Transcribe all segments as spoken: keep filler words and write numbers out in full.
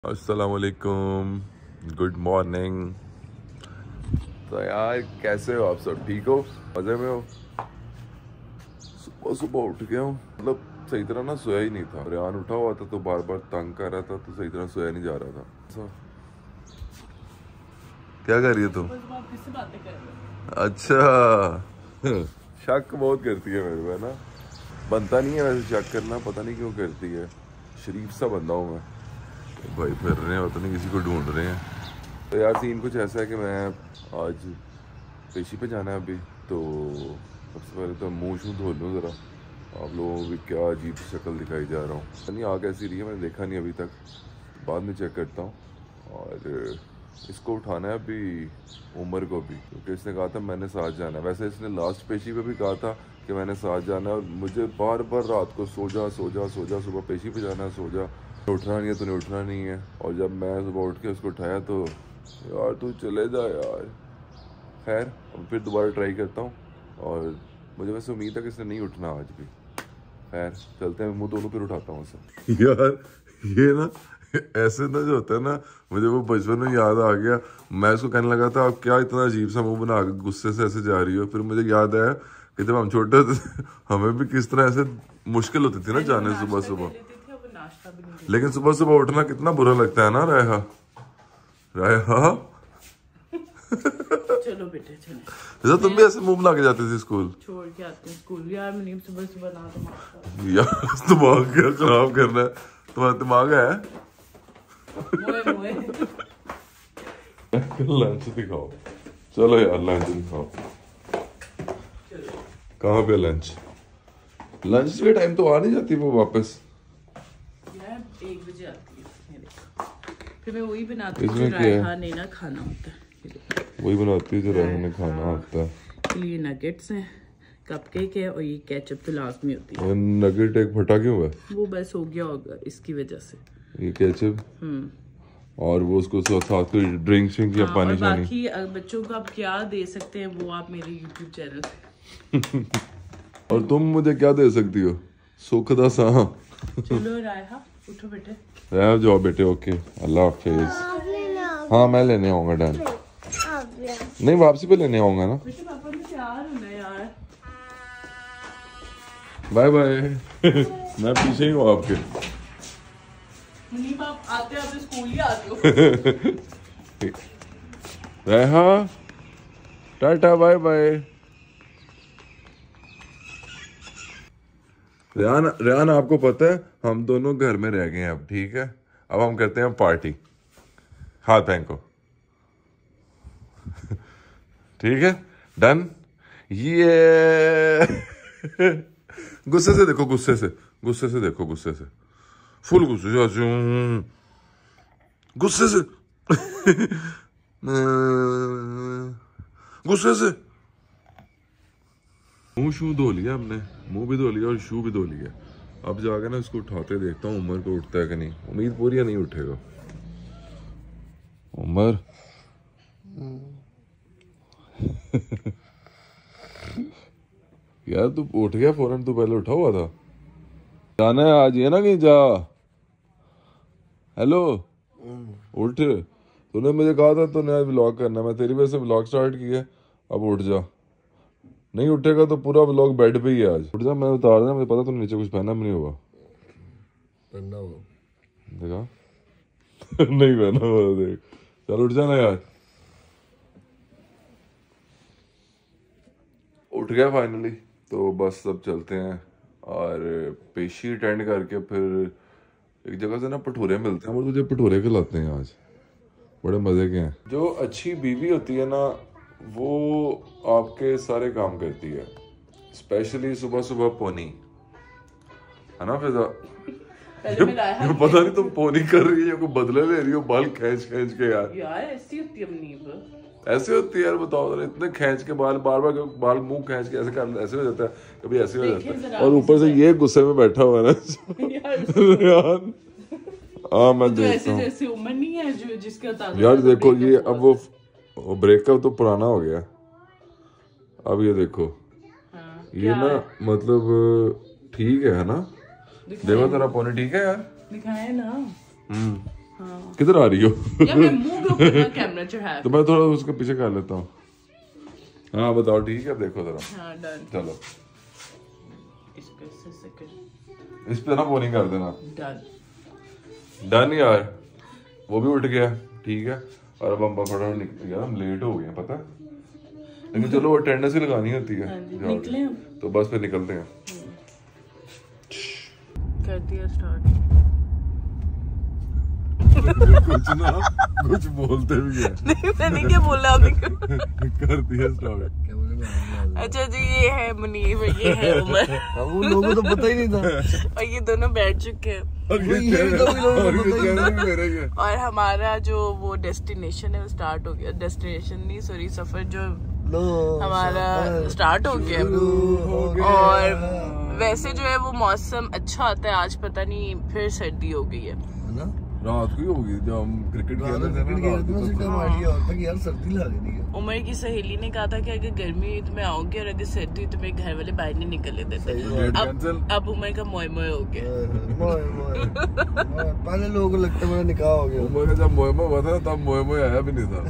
अस्सलाम वालेकुम, good morning. तो यार कैसे हो आप सब? ठीक हो? मज़े में हो? सुबह सुबह उठ गया हूँ, मतलब सही तरह ना सोया ही नहीं था। रेहान उठा हुआ था तो बार बार तंग कर रहा था, तो सही तरह सोया नहीं जा रहा था। so, क्या कर रही है तुम? किससे बातें कर रहे हो? अच्छा शक बहुत करती है मेरे को, है ना? बनता नहीं है वैसे शक करना, पता नहीं क्यों करती है। शरीफ सा बंदा हूँ मैं। भाई फिर रहे हैं, पता नहीं किसी को ढूंढ रहे हैं। तो यार सीन कुछ ऐसा है कि मैं आज पेशी पे जाना है अभी, तो सबसे पहले तो मुँह शूँ धो लूँ ज़रा। आप लोगों को भी क्या अजीब शक्ल दिखाई जा रहा हूँ, नहीं आग ऐसी रही है, मैंने देखा नहीं अभी तक, बाद में चेक करता हूँ। और इसको उठाना है अभी, उमर को भी, क्योंकि इसने कहा था मैंने साथ जाना है। वैसे इसने लास्ट पेशी पे भी कहा था कि मैंने साथ जाना है, और मुझे बार बार रात को सो जा सो जा सो जा, सुबह पेशी पे जाना है, सो जा, उठना नहीं है, तूने उठना नहीं है। और जब मैं सुबह उठ के उसको उठाया तो यार तू चले जा यार। खैर फिर दोबारा ट्राई करता हूँ, और मुझे वैसे उम्मीद है कि इसने नहीं उठना आज भी। खैर चलते हैं, मुँह दोनों फिर उठाता हूँ उसे। यार ये ना ऐसे ना जो होता है ना, मुझे वो बचपन में याद आ गया। मैं उसको कहने लगा था आप क्या इतना अजीब सा मुंह बना के गुस्से से ऐसे जा रही हो। फिर मुझे याद आया कि जब हम छोटे थे हमें भी किस तरह ऐसे मुश्किल होती थी ना जाने सुबह सुबह। लेकिन सुबह सुबह उठना कितना बुरा लगता है ना रायहा। रायहा चलो बेटे चलो। जैसा तुम भी ऐसे मुंह बना के जाती थी स्कूल। छोड़ के आते हैं स्कूल यार, मैं सुबह सुबह ना तो यार दिमाग क्या खराब करना है, तुम्हारा दिमाग है। मोए मोए लंच दिखाओ, चलो यार लंच दिखाओ। कहाँ पे लंच? लंच के टाइम तो आ नहीं जाती वो वापस। यार एक बजे आती है मेरे, फिर मैं वही बनाती हूँ इसमें जो क्या है? रायहा ने ना खाना होता है, वही बनाती है जो रायहा ने खाना होता है। ये नगेट्स हैं, कपकेक है, और ये केचप तो लाजमी होती है। और नगेट एक फटा क्यों है? वो बस हो गया होगा इसकी वजह से। ये केचप हम्म और वो उसको साथ साथ कोई ड्रिंक श्रिंक या हाँ, पानी और शानी। बाकी अ, बच्चों को आप क्या दे सकते हैं वो आप मेरे यूट्यूब चैनल पे। और तुम मुझे क्या दे सकती हो? सुख दा सा। चलो रायहा उठो बेटे। रह जाओ बेटे, ओके अल्लाह हाफिज। हाँ मैं लेने आऊंगा डन। नहीं वापसी पे लेने आऊंगा ना। बेटे पापा ने तैयार होना है यार। Bye bye. मैं पीछे ही हूँ आपके। नहीं बाप आते आते स्कूल ही आते हो। Reha tata bye bye. Rehan Rehan आपको पता है हम दोनों घर में रह गए हैं अब, ठीक है? अब हम करते हैं पार्टी। हाथ फेंको। ठीक है डन। ये गुस्से से देखो, गुस्से से गुस्से से देखो, गुस्से से फुल गुस्से से, गुस्से से गुस्से से। मुंह शू धो लिया हमने, मुंह भी धो लिया और शू भी धो लिया। अब जाकर ना इसको उठाते देखता हूँ उमर को उठता है कि नहीं। उम्मीद पूरी है नहीं उठेगा। उमर यार तू उठ गया फौरन, तू पहले उठा हुआ था। जाना है आज, ये ना कहीं जा। हेलो उठ, तूने मुझे कहा था तूने आज व्लॉग करना, मैं तेरी वजह से व्लॉग स्टार्ट किया। अब उठ जा, नहीं उठेगा तो पूरा व्लॉग बेड पे ही है आज। उठ जा, मैं उतार देना, मुझे पता तूने नीचे कुछ पहना भी नहीं होगा। पहना होगा देखा। नहीं पहना हुआ देख। चल उठ जाना यार। उठ गया फाइनली, तो बस अब चलते हैं। और पेशी अटेंड करके फिर एक जगह से ना भटूरे मिलते हैं, और तुझे भटूरे खिलाते हैं आज, बड़े मजे के हैं। जो अच्छी बीवी होती है ना वो आपके सारे काम करती है, स्पेशली सुबह सुबह पोनी, है ना फिजा? पहले मैं रायहा पता नहीं तुम पोनी कर रही हो, कोई बदले ले रही हो बाल खींच खींच के। यार यार ऐसी होती है अपनी, ऐसे होती है यार, बताओ जरा, इतने खींच के बाल, बार बार बाल मुंह खींच के ऐसे कर, ऐसे हो जाता है कभी, ऐसे हो जाता है। और ऊपर से ये गुस्से में बैठा हुआ है ना यार। हाँ मैं तो देखता ऐसे हूँ जैसे उम्र नहीं है जो जिसका ताजा यार। ताजा देखो ये breakup अब हुआ। वो ब्रेकअप तो पुराना हो गया। अब ये देखो हाँ, ये क्या ना है? मतलब ठीक है ना? देखो तेरा पोनी ठीक है यार। दिखाए ना। हम्म किधर आ रही हो? यार मैं मुंह के ऊपर कैमरा चढ़ाया। तो मैं थोड़ा उसको पीछे कर लेता हूँ। हाँ बताओ, ठीक है, अब देखो जरा। हाँ डन। चलो इसको इससे से कर। इस पे ना फोनिंग कर देना। डन डन यार, वो भी उठ गया, ठीक है। और अब हम फटाफट निकल गया, हम लेट हो गए हैं पता है, लेकिन चलो अटेंडेंस ही लगानी होती है। निकले हम तो बस फिर निकलते हैं। कर दिया स्टार्ट। कुछ ना कुछ बोलते भी है। नहीं मैंने क्या बोला अभी? कर दिया स्टार्ट। अच्छा जी, ये है मुनीब, ये है उमर। अब उन लोगों को तो पता ही नहीं था। और ये दोनों बैठ चुके हैं। और ये चैनल- और ये चैनल भी मेरा ही है। और हमारा जो वो डेस्टिनेशन है वो स्टार्ट हो गया। डेस्टिनेशन नहीं सॉरी, सफर जो लो हमारा स्टार्ट हो गया। हो गया। और वैसे जो है वो मौसम अच्छा होता है, आज पता नहीं फिर सर्दी हो गई है। है ना? रात को ही होगी जब हम क्रिकेट खेल रहे थे ना, क्रिकेट रात खेलते को हैं, तो- उसका आइडिया होता है कि यार सर्दी लग रही है। उमर की सहेली ने कहा था कि अगर गर्मी हुई तो मैं आऊंगी और अगर सर्दी हुई तो मेरे घर वाले बाहर नहीं निकलने देते। सही डेट अब कैंसिल। अब उमर का मोय मोय हो गया। मोए मोए मोए। पहले लोगों को लगता है मेरा निकाह हो गया। उमर का जब मोए मोए हुआ था तब मोए मोए आया भी नहीं था।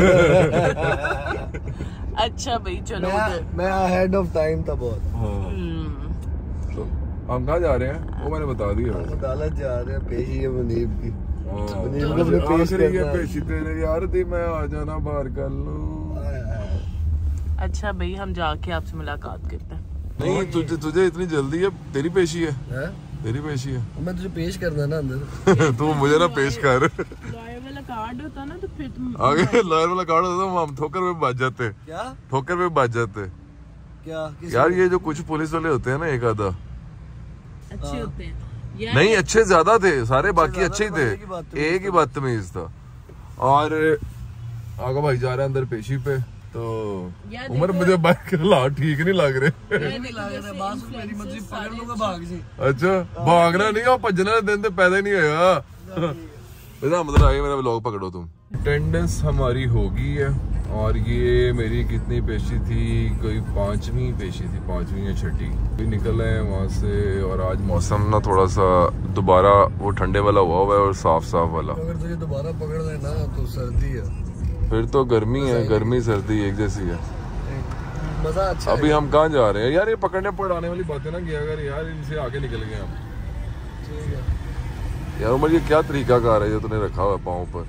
अच्छा भाई चलो मैं उधर। मैं अहेड ऑफ टाइम था बहुत। हम्म, तो हम कहाँ जा रहे हैं वो मैंने बता दिया। हम अदालत जा रहे हैं, पेशी है मुनीब की। हाँ। मुनीब को अपने पेश आखिरी ये करना है। पेशी तेरे यार थी, मैं आ जाना बाहर कर लूं। अच्छा भाई हम जाके आपसे मुलाकात करते हैं। नहीं तुझे तुझे इतनी जल्दी है, तेरी पेशी है, हैं? तेरी पेशी है। मैं तुझे पेश करना है ना अंदर। तू मुझे ना पेश कर। लॉयर वाला कार्ड होता ना तो फिर तुम आगे लॉयर वाला कार्ड होता तो हम ठोकर में बच जाते, क्या ठोकर में बच जाते। क्या किस यार ये जो कुछ पुलिस वाले होते हैं ना, एक आधा अच्छे होते हैं यार। नहीं, अच्छे ज्यादा थे सारे, बाकी ज्यादा अच्छे ही तो एक ही बात थे, एक ही बदतमीज था। और आगे भाई जा रहे हैं अंदर पेशी पे, तो यार उमर देखो- मुझे बाइक के हालात ठीक नहीं लग रहे। नहीं लग रहा है, बात सुन मेरी, मर्जी पकड़ लूंगा भाग से। अच्छा भागना नहीं, और भजना दिन तो पैदा ही नहीं होगा। वैसा मतलब आगे मेरा व्लॉग पकड़ो तुम। अटेंडेंस हमारी हो गई है, और ये मेरी कितनी पेशी थी, कोई पांचवी पेशी थी, पांचवी या छठी। भी निकल आए वहाँ से, और आज मौसम ना थोड़ा सा दोबारा वो ठंडे वाला हुआ हुआ है और साफ साफ वाला। अगर तुझे दोबारा पकड़ लेना तो सर्दी है, फिर तो गर्मी है, गर्मी सर्दी एक जैसी है। मजा अच्छा अभी हम कहाँ जा रहे हैं यार, ये पकड़ने पड़ाने वाली बातें ना किया अगर यार, इनसे आगे निकल गए हम। है। यार उमर ये क्या तरीका कार है जो तूने रखा हुआ है पाँव पर?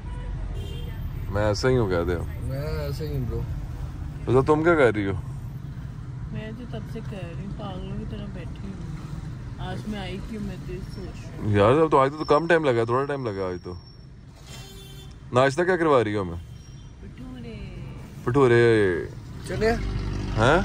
मैं ऐसा ही हूँ कह दे। मैं ऐसे ही ब्रो। तो तुम क्या कह रही हो? मैं तो तब से कह रही हूँ पागलों की तरह बैठी हूँ। आज मैं आई क्यों, मैं तो सोच रही हूँ। यार अब तो आज तो कम टाइम लगा, थोड़ा टाइम लगा आज तो। नाश्ता क्या करवा रही हो हमें? भटूरे। चले हैं?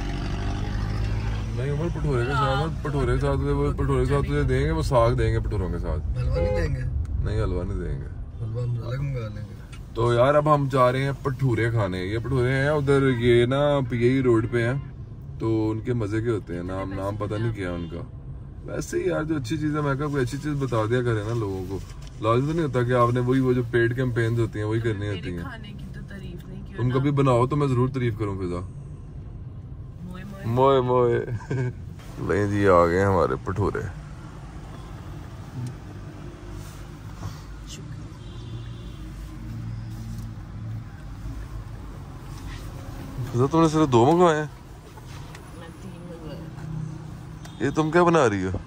नहीं उमर भटूरे के साथ, भटूरे के साथ वो भटूरे के साथ तुझे देंगे, वो साग देंगे भटूरों के साथ। हलवा नहीं देंगे? नहीं हलवा नहीं देंगे, हलवा हम अलग मंगा लेंगे। तो यार अब हम जा रहे हैं भटूरे खाने। ये भटूरे हैं उधर, ये ना पीआई रोड पे हैं, तो उनके मजे के होते हैं। नाम नाम पता नहीं क्या उनका। वैसे ही यार जो अच्छी चीज है, मैं कहा कोई अच्छी चीज बता दिया करे ना लोगों को। लाजमी तो नहीं होता कि आपने वही वो जो पेड कैंपेन्स होती हैं वही करनी होती हैं। खाने की तो तारीफ नहीं की। तुम कभी बनाओ तो मैं जरूर तारीफ करूँ फिजा। मोए मोए। मोए मोए। नहीं जी आ गए हमारे भटूरे। फिजा तुमने सिर्फ दो मंगवाए हैं? मैं तीन मंगवाए। ये तुम क्या बना रही हो?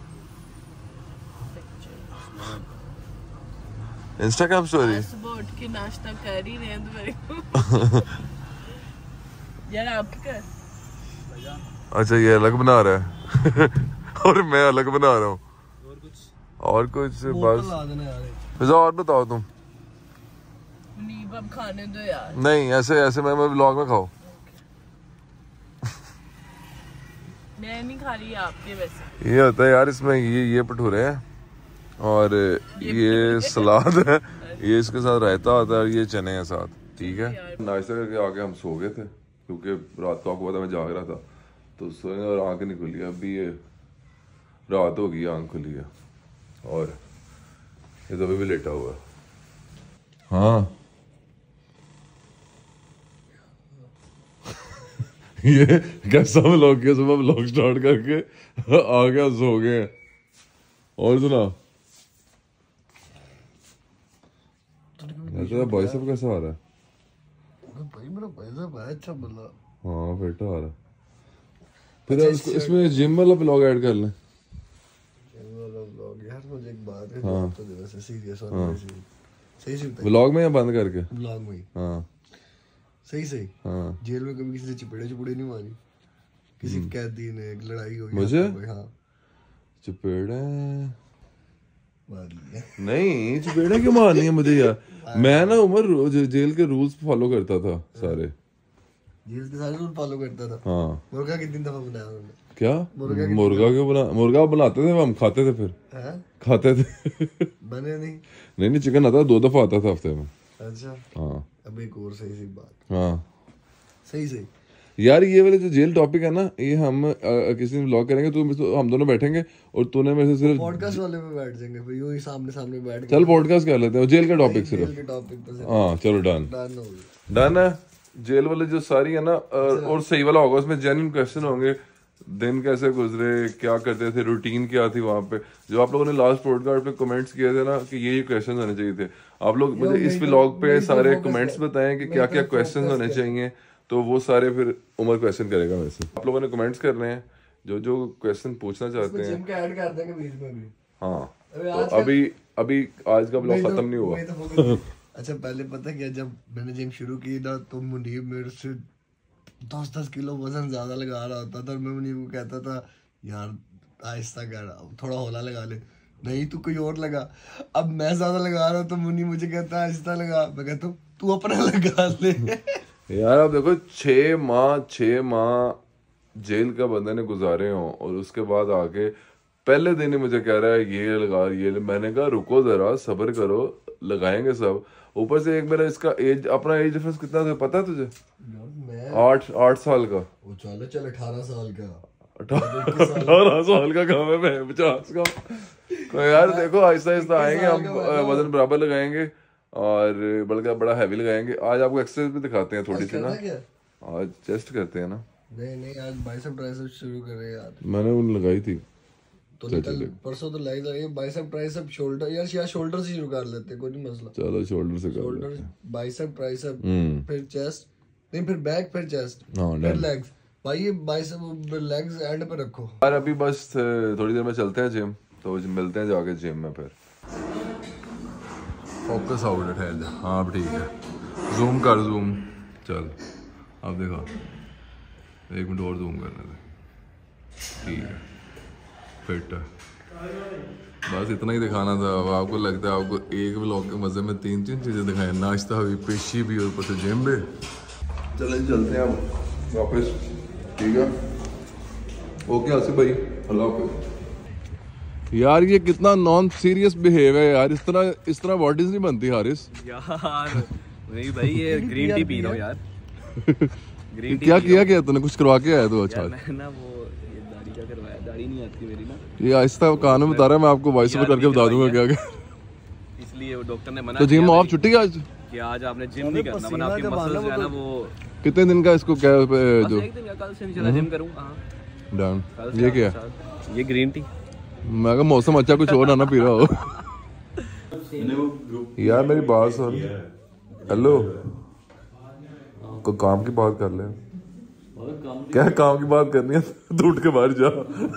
Instagram story? सुबह उठ के नाश्ता कर ही रहे हैं तो मेरे को। यार आपका अच्छा ये अलग बना रहा है और मैं अलग बना रहा हूँ। और कुछ और कुछ बस। ला देना यार। फिजा और बताओ तुम। नीब अब खाने दो यार। नहीं ऐसे ऐसे मैं मैं व्लॉग में खाओ। मैं नहीं खा रही आपके वैसे। ये होता है यार इसमें, ये ये भटूरे हैं और ये सलाद है, ये इसके साथ रायता होता है और ये चने हैं साथ। ठीक है, नाश्ता करके आके हम सो गए थे क्योंकि रात को आपको पता मैं जाग रहा था, तो सोए और आंखें नहीं खुली। अभी ये रात हो गई, आंख खुली है और ये तो अभी भी लेटा हुआ है। हाँ ये कैसा व्लॉग किया, सुबह व्लॉग स्टार्ट करके आ गया, सो गए। और सुना तेरा बाइसेप कैसा आ रहा है? भाई मेरा बाइसेप है अच्छा बल्ला। हाँ फिट आ रहा है। फिर इसको इसमें जिम वाला ब्लॉग ऐड कर लें। जिम वाला ब्लॉग यार मुझे एक बात है हाँ। तो जरा से सीरियस और सही से ब्लॉग में या बंद करके? ब्लॉग में। हाँ सही सही। हाँ। जेल में कभी किसी से चिपड़े चिपड़े नहीं मारी? किसी कैदी ने एक लड़ाई हो गई मुझे? हाँ चपेड़ा मारी है। नहीं, चपेड़ा क्यों मारनी है मुझे यार? मैं ना उमर रोज जेल के रूल्स फॉलो करता था सारे। जेल के सारे रूल फॉलो करता था। हाँ। मुर्गा कितनी दफा बनाया उन्होंने? क्या मुर्गा क्यों बना? मुर्गा बनाते थे हम, खाते थे फिर हैं? खाते थे। बने नहीं? नहीं नहीं, चिकन आता दो दफा आता था हफ्ते में। अच्छा हाँ। अब एक और सही सी बात। हाँ सही सही यार, ये वाले जो जेल टॉपिक है ना, ये हम आ, किसी दिन व्लॉग करेंगे, तू तो हम दोनों बैठेंगे और तूने मेरे से सिर्फ पॉडकास्ट वाले में बैठ जाएंगे फिर यूं ही सामने सामने बैठ के। चल पॉडकास्ट कर लेते हैं, जेल का टॉपिक जेल सिर्फ। के टॉपिक पे से हाँ चलो डन डन हो गया। डन है। जेल वाले जो सारी है ना, और सही वाला होगा, उसमें जेन्युइन क्वेश्चन होंगे। दिन कैसे गुजरे, क्या करते थे, रूटीन क्या थी वहाँ पे। जो आप लोगों ने लास्ट पॉडकास्ट पे कमेंट्स किए थे ना कि ये ये क्वेश्चन होने चाहिए थे, आप लोग मुझे इस व्लॉग पे सारे कमेंट्स बताएं कि क्या क्या क्वेश्चन होने चाहिए, तो वो सारे फिर उमर क्वेश्चन करेगा मेरे से। आप लोगों ने कमेंट्स करने हैं जो जो क्वेश्चन पूछना चाहते हैं। जिम का ऐड कर देंगे बीच में भी। हाँ अबे तो अभी अभी आज का ब्लॉग खत्म नहीं हुआ। तो अच्छा पहले पता क्या, जब मैंने जिम शुरू की ना तो मुनीब मेरे से दस दस किलो वजन ज्यादा लगा रहा होता था और मैं मुनीब को कहता था यार आहिस्ता कर, थोड़ा हौला लगा ले। नहीं तू कोई और लगा। अब मैं ज्यादा लगा रहा हूँ तो मुनीब मुझे कहता है आहिस्ता लगा, मैं कहता हूँ तू अपना लगा ले। यार आप देखो, छह माह छह माह जेल का बंदे ने गुजारे हो और उसके बाद आके पहले दिन ही मुझे कह रहा है ये लगा ये ले। मैंने कहा रुको जरा, सब्र करो, लगाएंगे सब। ऊपर से एक मेरा इसका एज, अपना एज डिफरेंस कितना था पता है तुझे? मैं आठ आठ साल का। वो चले चल अठारह साल का। अठारह साल का काम है, मैं पचास का। तो यार देखो आहिस्ता आहिस्ता आएंगे हम, वजन बराबर लगाएंगे और बल्कि बड़ा हैवी लगाएंगे। आज आपको एक्सरसाइज भी दिखाते हैं थोड़ी सी ना। आज चेस्ट करते हैं ना। नहीं नहीं आज बाइसेप ट्राइसेप शुरू कर रहे हैं यार। मैंने उन लगाई थी तो निकल परसों तो लाई लाई बाइसेप ट्राइसेप शोल्डर। यार यार शोल्डर से शुरू कर लेते हैं, कोई नहीं मसला। चलो शोल्डर से कर शोल्डर लेते हैं। बाइसेप ट्राइसेप हम्म फिर चेस्ट, नहीं फिर बैक फिर चेस्ट हाँ फिर डन। लेग्स। भाई ये बाइसेप लेग्स एंड पे रखो। यार अभी बस थोड़ी देर में चलते हैं जिम, तो मिलते हैं जाके जिम में। फिर फोकस आउट है, ठहर जा। हाँ अब ठीक है, जूम कर जूम। चल अब देखो, एक मिनट और जूम करने दे। ठीक है, फिट है। बस इतना ही दिखाना था। अब आपको लगता है आपको एक व्लॉग के मजे में तीन तीन चीजें दिखाएं, नाश्ता भी, पेशी भी और ऊपर से जिम भी। चलें चलते हैं अब वापस। ठीक है, ओके आसिफ भाई, अल्लाह हाफिज़। यार ये कितना नॉन सीरियस बिहेव है यार, इस तरह इस तरह बॉडीज नहीं बनती हारिस यार। नहीं भाई ये ग्रीन टी पी रहा हूँ यार। ग्रीन टी क्या किया क्या तूने? कुछ करवा के आया तो अच्छा। मैं ना वो ये दाढ़ी का करवाया, दाढ़ी नहीं आती मेरी ना। ये आहिस्ता कान में बता रहा है, मैं आपको वॉइस ओवर करके बता दूंगा क्या क्या। इसलिए वो डॉक्टर ने मना तो जिम किया ऑफ छुट्टी है आज कि आज आपने जिम नहीं करना, वरना आपके मसल्स जो है ना वो। कितने दिन का इसको क्या बस जो एक दिन का, कल से इंशाल्लाह जिम करूंगा। डन। कल से ये क्या आपके साथ ये ग्रीन टी। मैं कहा मौसम अच्छा, कुछ और ना ना पी रहा हो। यार मेरी बात सुन, हेलो, कोई काम की बात कर ले। क्या काम की बात करनी है? तू उठ के बाहर जा।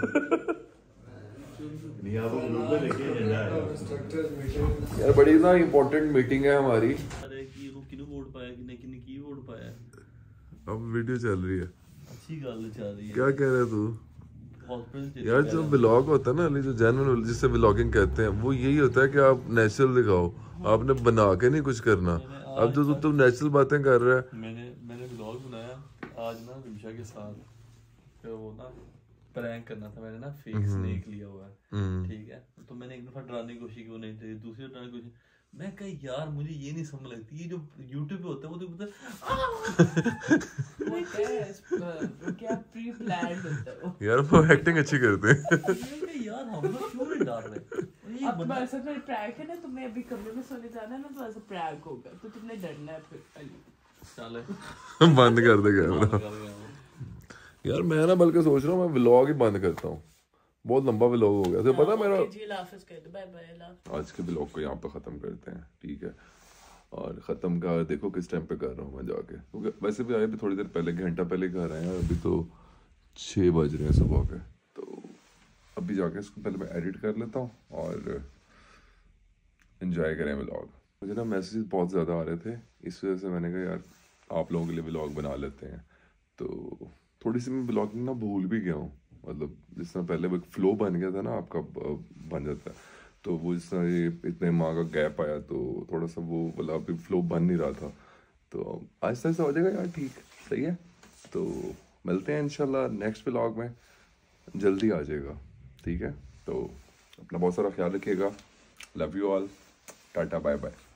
यार बड़ी ना इम्पोर्टेंट मीटिंग है हमारी। अरे की को किनु वोट पाया कि नहीं किनु की वोट पाया। अब वीडियो चल रही है। अच्छी गल चल रही है। क्या कह रहे तू? हॉस्पिटल यार जो व्लॉग होता है ना, जो जेन्युइन जिससे व्लॉगिंग कहते हैं, वो यही होता है कि आप नेचुरल दिखाओ, आपने बना के नहीं कुछ करना। अब जो तू नेचुरल बातें कर रहा है। मैंने मैंने व्लॉग बनाया आज ना विमशा के साथ, फिर वो ना प्रैंक करना था। मैंने ना फेक स्नेक लिया हुआ है, ठीक है। तो मैंने एक दफा डराने की कोशिश की, वो नहीं थी। दूसरी बार डराने की कोशिश, मैं कहा यार मुझे ये नहीं समझ लगती, ये जो यूट्यूब पे होता है वो तो पता वो क्या क्या प्री प्लान्ड होता है वो। यार वो एक्टिंग अच्छी करते हैं। है यार हम लोग क्यों नहीं डर रहे। अब तुम्हारे साथ मेरी प्रैंक है ना, तुम्हें अभी कमरे में सोने जाना है ना, तो ऐसा प्रैंक होगा तो तुमने डरना है फिर। अली चले बंद कर दे कैमरा। यार मैं ना बल्कि सोच रहा हूँ मैं व्लॉग ही बंद करता हूँ, बहुत लंबा व्लॉग हो गया। तो पता मेरा जी हाफिज़ कह दो, बाय बाय। आज के व्लॉग को यहाँ पे खत्म करते हैं, ठीक है। और ख़त्म का देखो किस टाइम पे कर रहा हूँ मैं जाके, क्योंकि वैसे भी आए भी थोड़ी देर पहले, घंटा पहले घर आए हैं, अभी तो छः बज रहे हैं सुबह के। तो अभी जाके इसको पहले मैं एडिट कर लेता हूँ और इन्जॉय करें व्लॉग। मुझे ना मैसेजेस बहुत ज़्यादा आ रहे थे, इस वजह से मैंने कहा यार आप लोगों के लिए व्लॉग बना लेते हैं। तो थोड़ी सी मैं व्लॉगिंग ना भूल भी गया हूँ, मतलब जिस तरह पहले एक फ़्लो बन गया था ना आपका बन जाता है, तो वो जिस तरह ये इतने माह का गैप आया तो थोड़ा सा वो वाला अभी फ्लो बन नहीं रहा था। तो आहिस्ता आहिस्ता हो जाएगा यार, ठीक सही है। तो मिलते हैं इंशाल्लाह नेक्स्ट व्लॉग में, जल्दी आ जाएगा, ठीक है। तो अपना बहुत सारा ख्याल रखिएगा, love you all, tata bye bye.